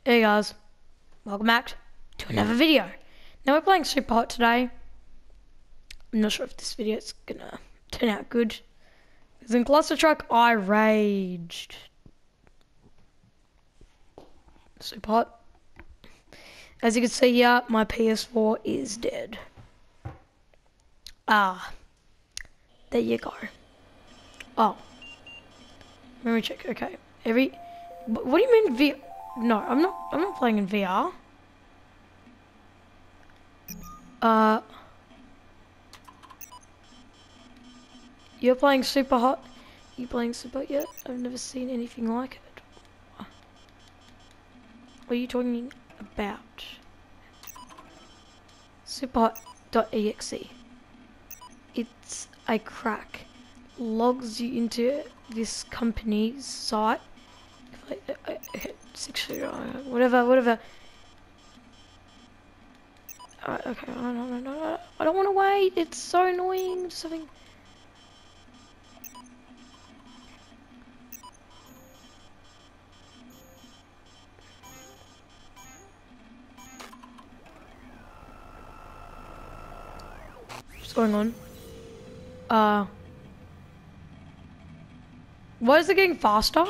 Hey guys, welcome back to another video. Now we're playing Super Hot today. I'm not sure if this video is gonna turn out good. Because in Cluster Truck, I raged. Super Hot. As you can see here, my PS4 is dead. There you go. Oh, let me check. Okay, what do you mean VR? No, I'm not playing in VR. You're playing Super Hot? You playing Super Hot yet? I've never seen anything like it. What are you talking about? Superhot.exe. It's a crack. Logs you into this company's site. Okay, 6 whatever. Okay, I don't want to wait. It's so annoying. Just having. What's going on? Why is it getting faster?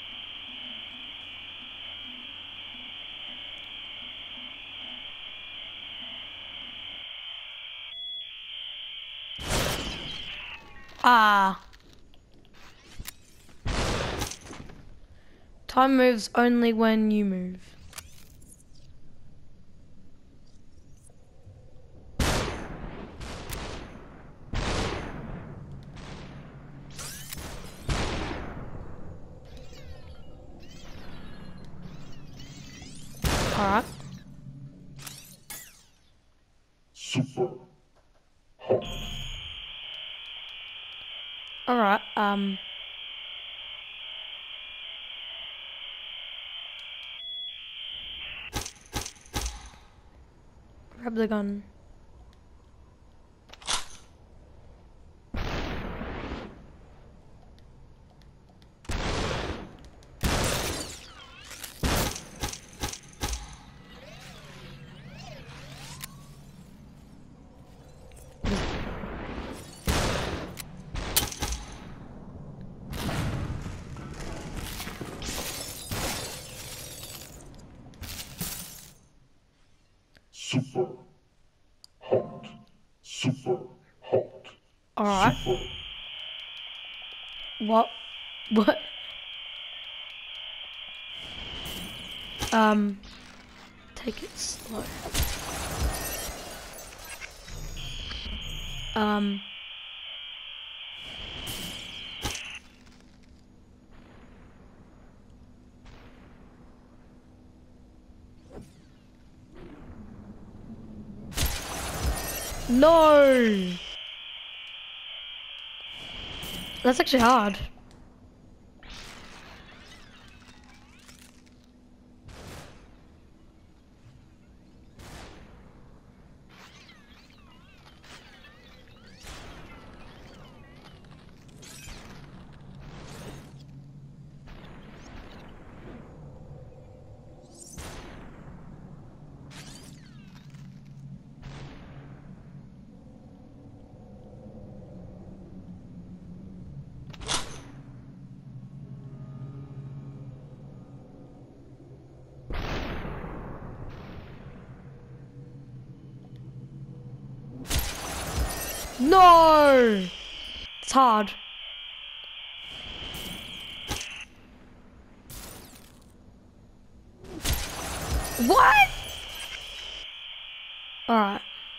Time moves only when you move. Alright. Super Hot. Alright, grab the gun. Super Hot. Super Hot. Alright. Super. What? Take it slow. No! That's actually hard. No! It's hard. What? Alright.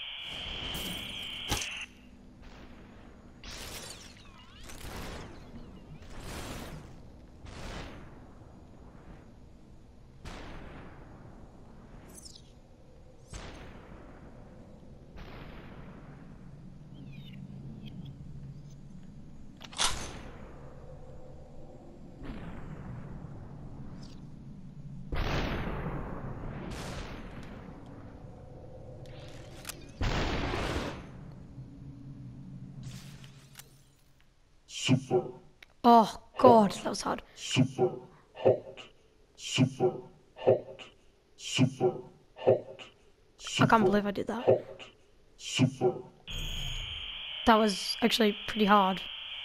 Super. Oh god, that was hard. Super Hot. Super Hot. can't believe I did that. hot, super, That was actually pretty hard.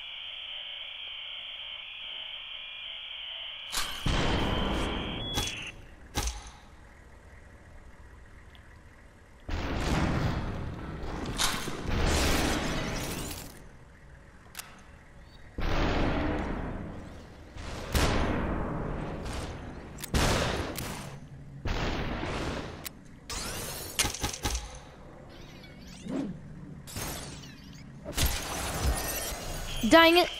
Dang it!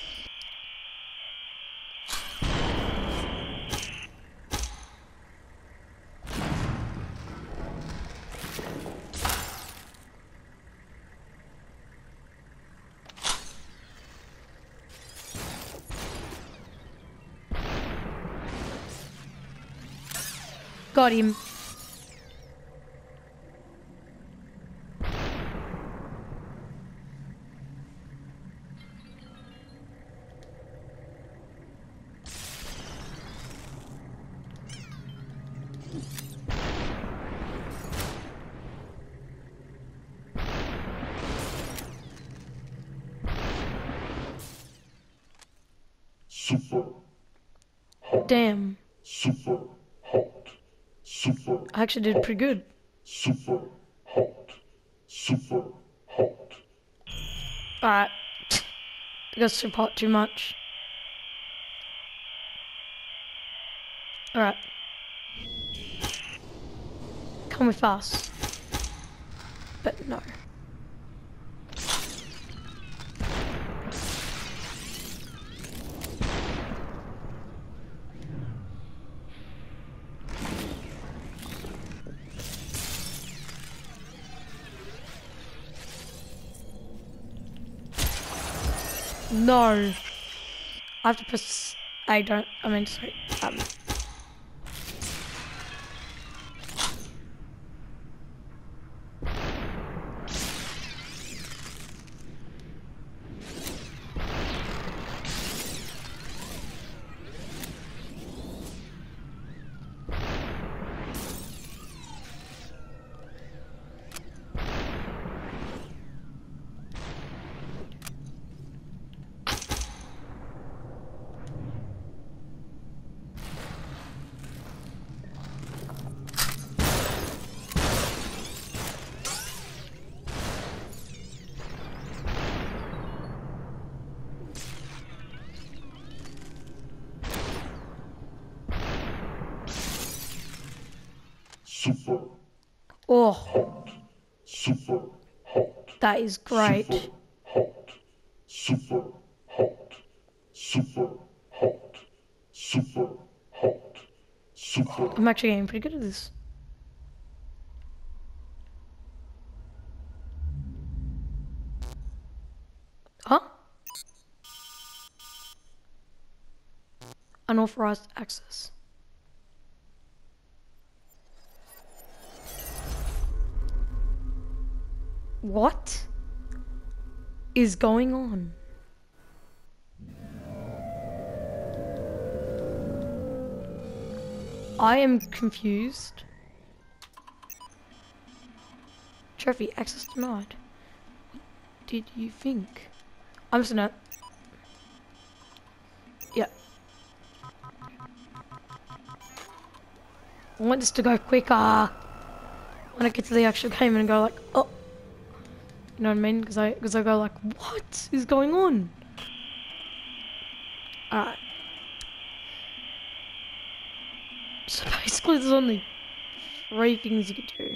Got him. super, Damn. super, hot, super, I actually did pretty good. super, hot, super, hot, Alright. I got super hot too much. Alright. Come with us. But no. No. I have to press A, sorry. super, Oh, hot, super, hot, that is great. hot, super, hot, super, hot, super, hot, super, I'm actually getting pretty good at this. Huh? Unauthorized access. What is going on? I am confused. Trophy access denied. What did you think? I'm just gonna. Yeah. I want this to go quicker. When I get to the actual game and go like, oh. You know what I mean? Because I go like, what is going on? Alright. So basically there's only 3 things you can do.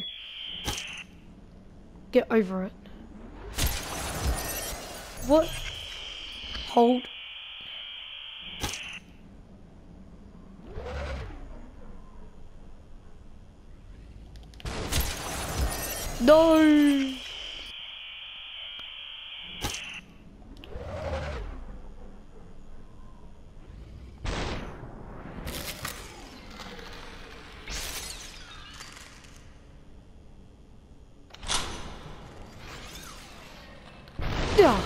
Get over it. What? Hold. No! Yeah.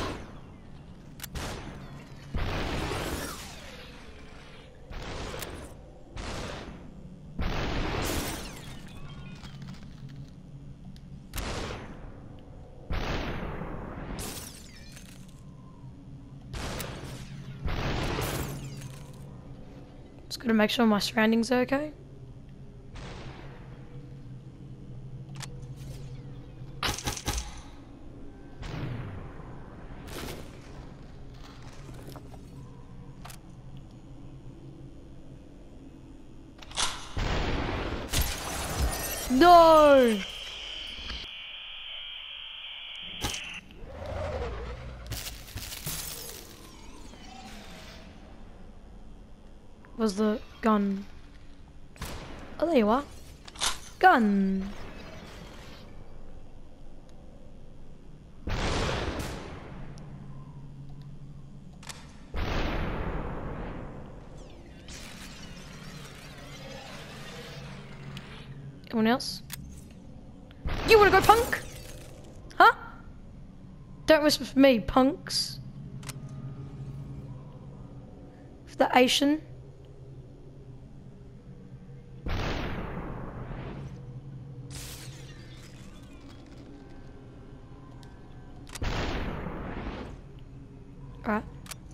gotta make sure my surroundings are okay. No! Was the gun? Oh, there you are. Gun. Anyone else? You wanna go punk? Huh? Don't whisper for me, punks. For the Asian. Right.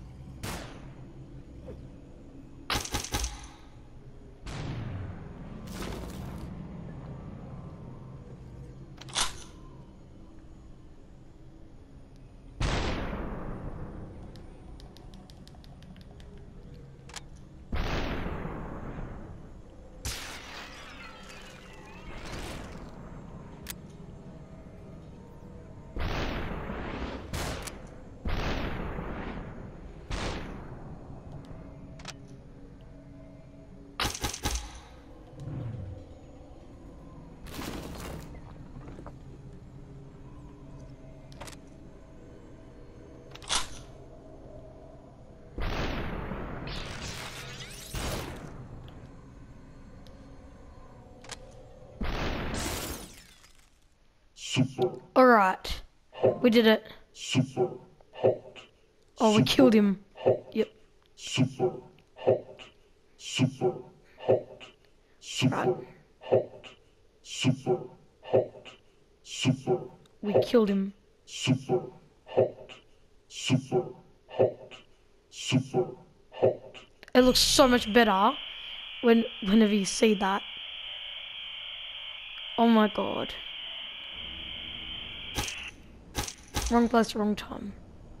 Super Alright. We did it. super hot. Oh, we killed him. Hot. Yep. Super hot. Super hot. Super Right. hot. Super hot. Super We killed him. super hot. Super hot. Super hot. It looks so much better whenever you see that. Oh my god. Wrong place, wrong time.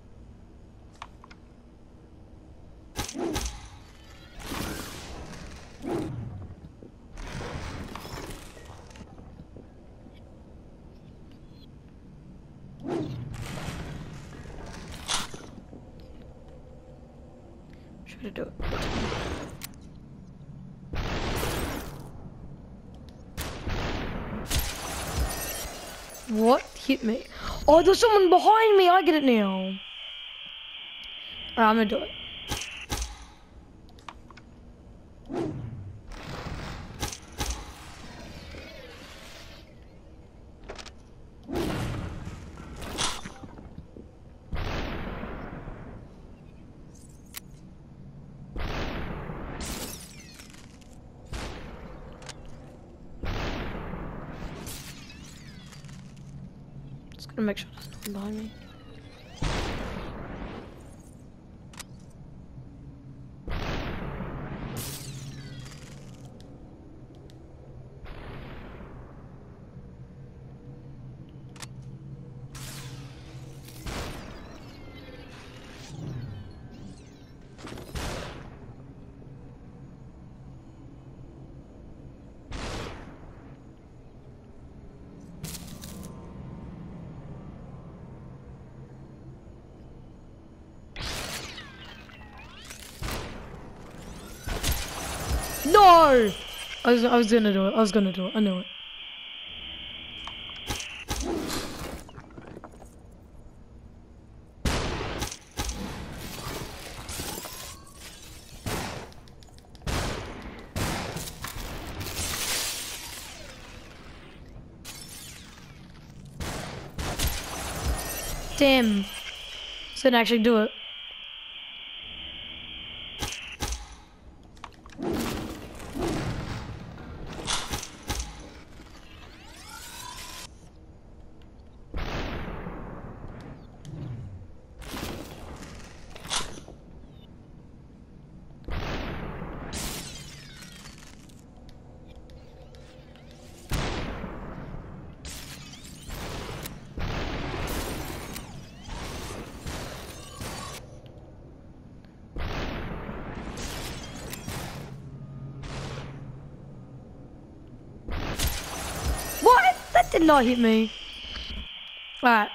Should I do it? What hit me? Oh, there's someone behind me. I get it now. Alright, I'm gonna do it. Just gonna make sure there's nothing behind me. No! I was gonna do it. I was gonna do it. I knew it. Damn. Didn't actually do it. did not hit me. Alright.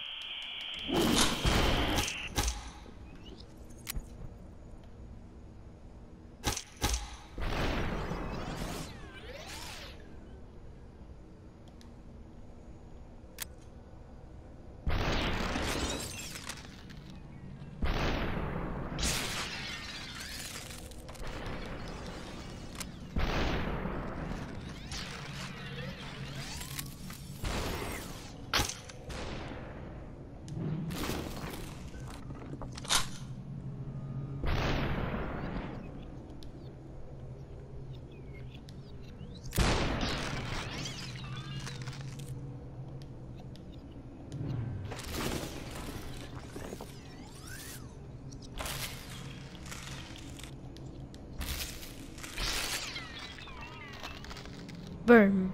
Boom.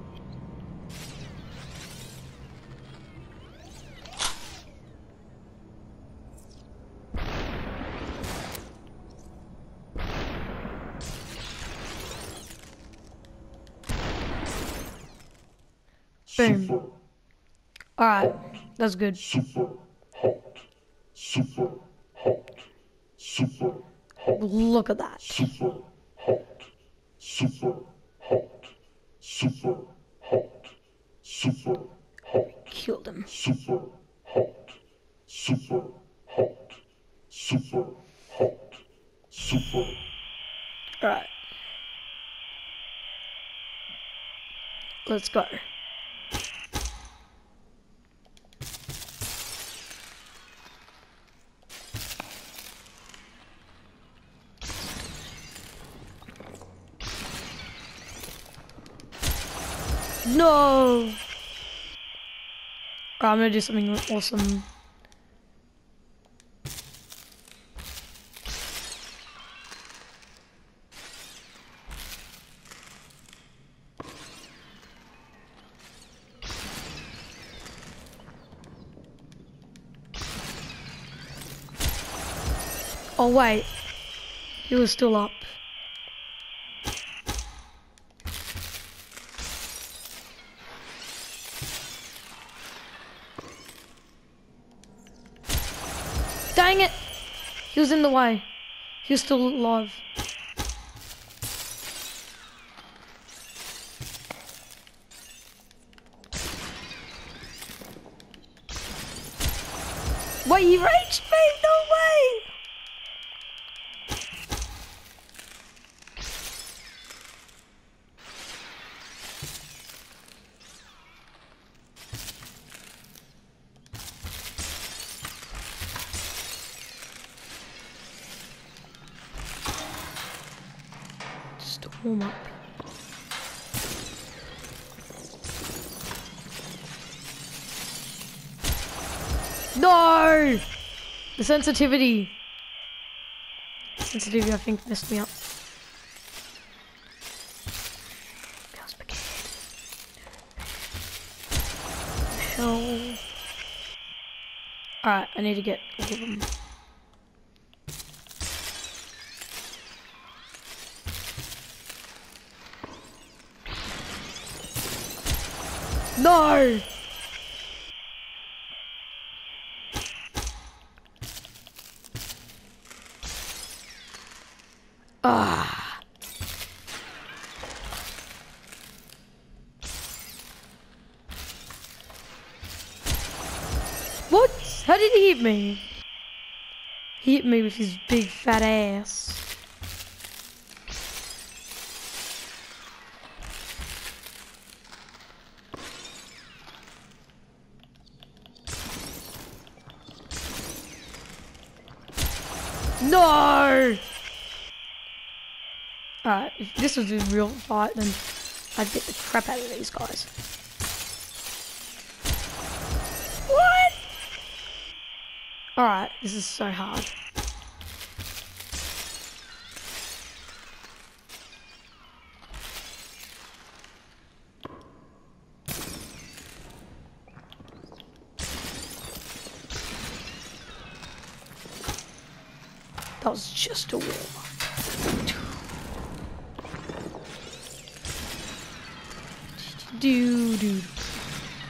Boom. Alright, that's good. Super hot. Super hot. Super hot. Look at that. Super hot. Super hot. Super hot. Super hot. Killed him. Super hot. Super hot. Super hot. Super. Alright. Let's go. No! Alright, I'm gonna do something awesome. Oh wait, he was still up. Dang it! He was in the way. He was still alive. Wait, he raged me? No way! Just a warm up. No! The sensitivity. Sensitivity, I think, messed me up. Hell. Alright, I need to get all of them. No! Ah. What? How did he hit me? He hit me with his big fat ass. No! Alright, if this was a real fight, then I'd get the crap out of these guys. What? Alright, this is so hard. That was just a warm-up. Do.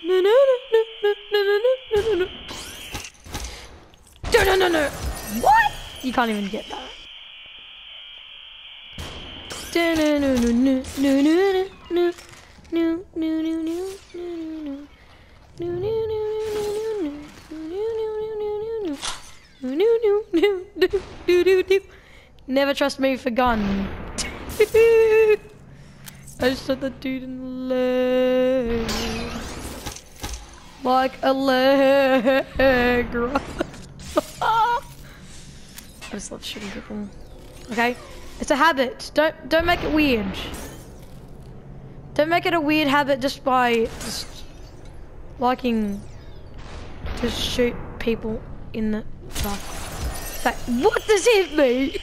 No. What? You can't even get that. Never trust me for gun. I shot the dude in the leg. Like a leg. I just love shooting people. Okay? It's a habit. Don't make it weird. Don't make it a weird habit just by liking to shoot people in the back. Like, what does hit me?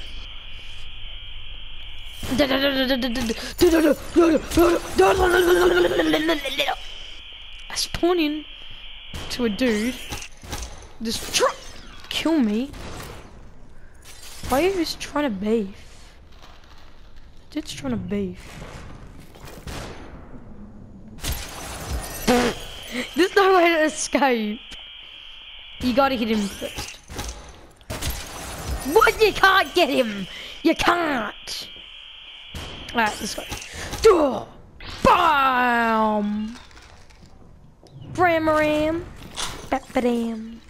I spawn in to a dude, just kill me. Why are you just trying to beef? Dude's trying to beef. There's no way to escape. You gotta hit him first. What? You can't get him! You can't! Alright, let's go. BAM! Ram. Bam.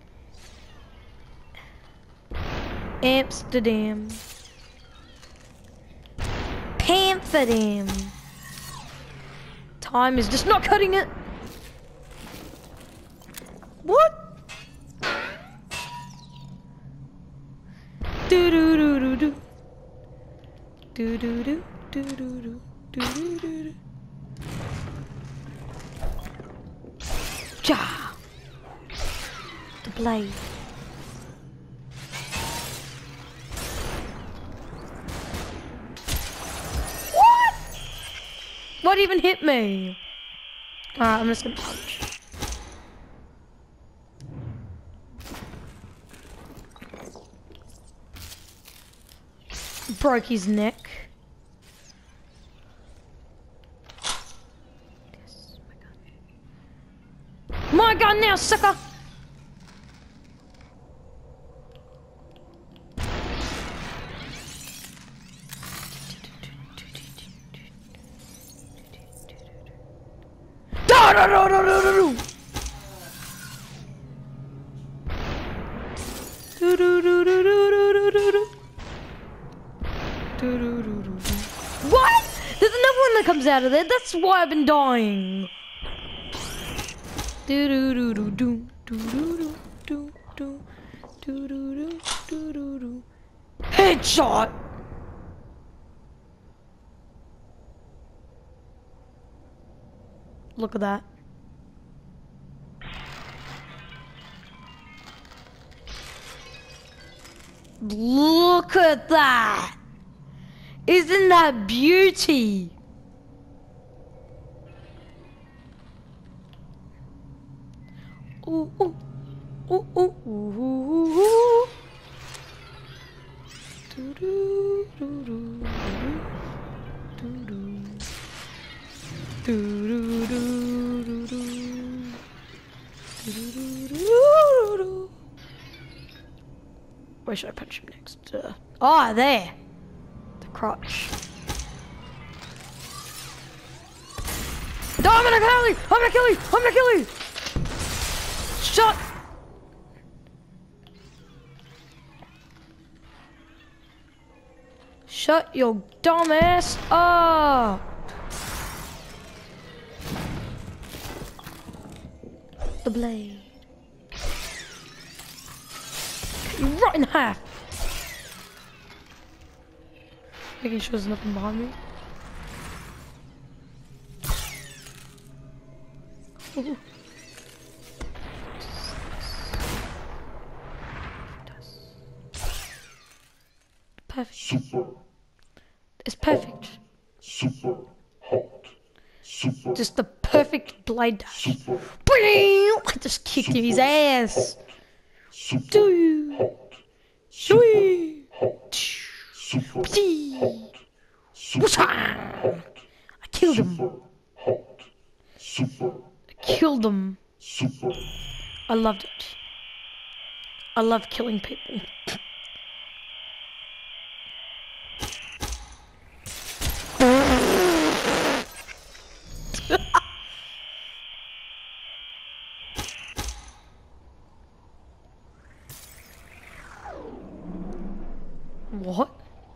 Amsterdam. Pampherdam. Time is just not cutting it. What? Do do do do do. Do do do do do do do do do. Ja. The blade. What? What even hit me? Alright, I'm just gonna punch. Broke his neck. Yes, my gun now, sucker! What? There's another one that comes out of there. That's why I've been dying. Headshot. Look at that. Look at that. Isn't that beauty? Ooh, ooh, ooh, ooh, ooh, ooh, ooh. Do, do, do, do, do, do. Do, do, do, do, do. Do, do, do, do, do. Where should I punch him next? Oh, there. Crotch. No, I'm gonna kill you! Shut! Shut your dumb ass up! The blade. Cut you right in half! Making sure there's nothing behind me. Ooh. Perfect. Super. It's perfect. Super hot. Super. Just the perfect blade dash. Super. I just kicked his ass. Super Do hot. Shui. Super Pee. super I killed him. hot. Super I killed him. super. I loved it. I love killing people. What?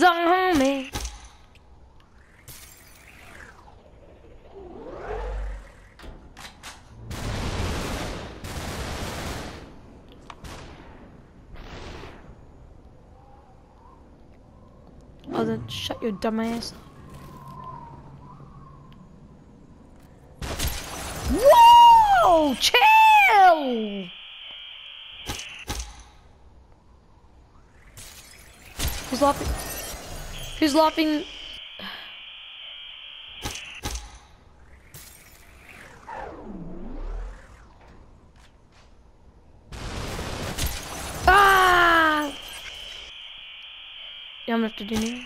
zombie. Oh, then shut your dumb ass up. Whoa! Chill! Who's laughing? Who's laughing? Ah! Yeah, I'm gonna have to do now.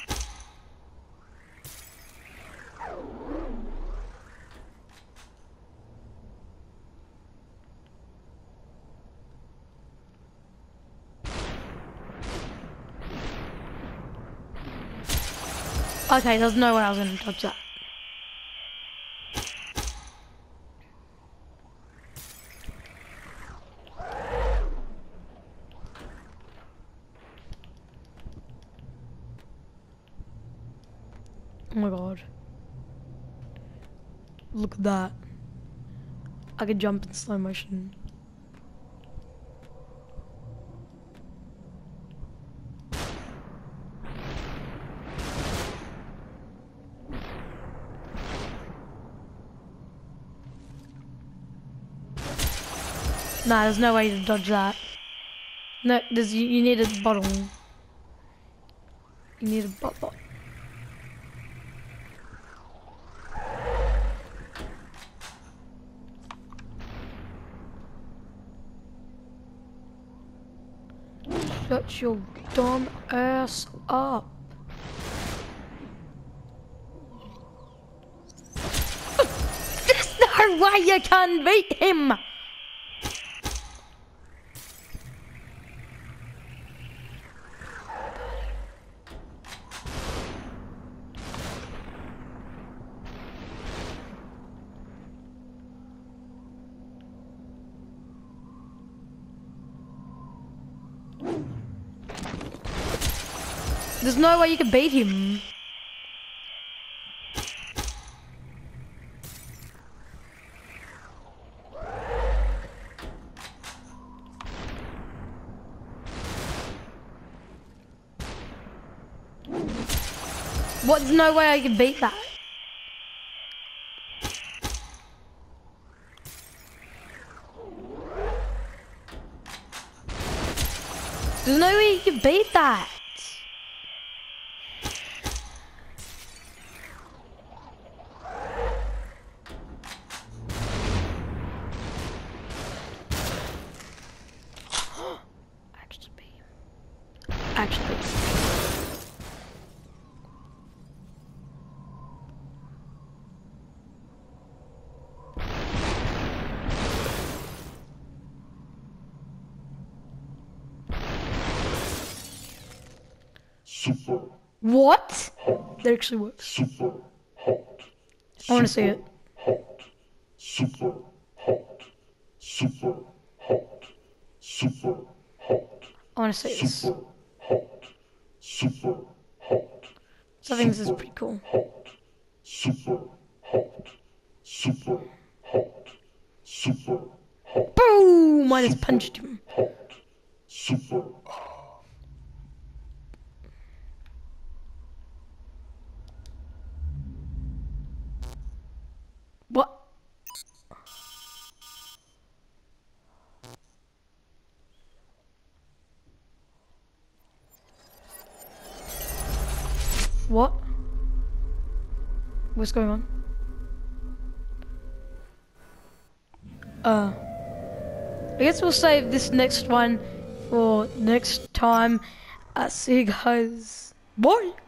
Okay, there's no way I was gonna dodge that. Oh my god. Look at that. I could jump in slow motion. Nah, there's no way to dodge that. No, you need a bottle. You need a bottle. Shut your dumb ass up. There's no way you can beat him. There's no way you can beat him. What? There's no way I can beat that. There's no way you can beat that. Actually. Super What? hot. That actually works. Super hot. I want to see it. Hot. Super hot. Super hot. Super hot. I want to see this. Super hot. Super hot. So I think this is pretty cool. Hot. Super hot. Super hot. Super hot. Boom! I just punched him. Hot. Super. What? What? What's going on? I guess we'll save this next one for next time. See you guys. Bye.